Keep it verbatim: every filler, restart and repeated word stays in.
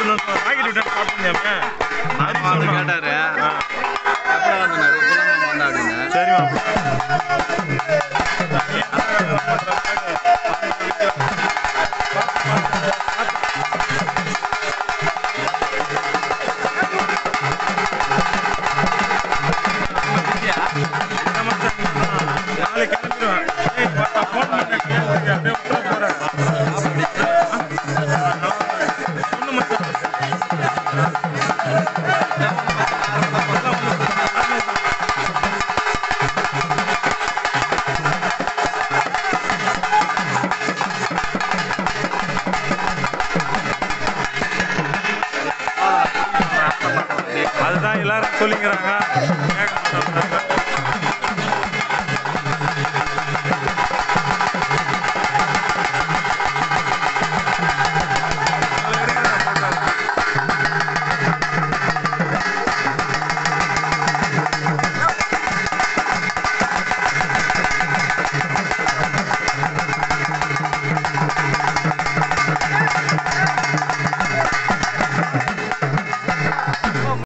Rocket விட்டு சாப்பிட்டுருந்தேன் கேட்டாரு எப்படா வந்தாரு இப்பதான் வந்தா அப்படின்னு சரிமா நாளைக்கு கிளம்பிடுவேன் ஃபோன் பண்ண அப்படியே விட்டு போறேன் அதுதான் எல்லாரும் சொல்லிக்கிறாங்க.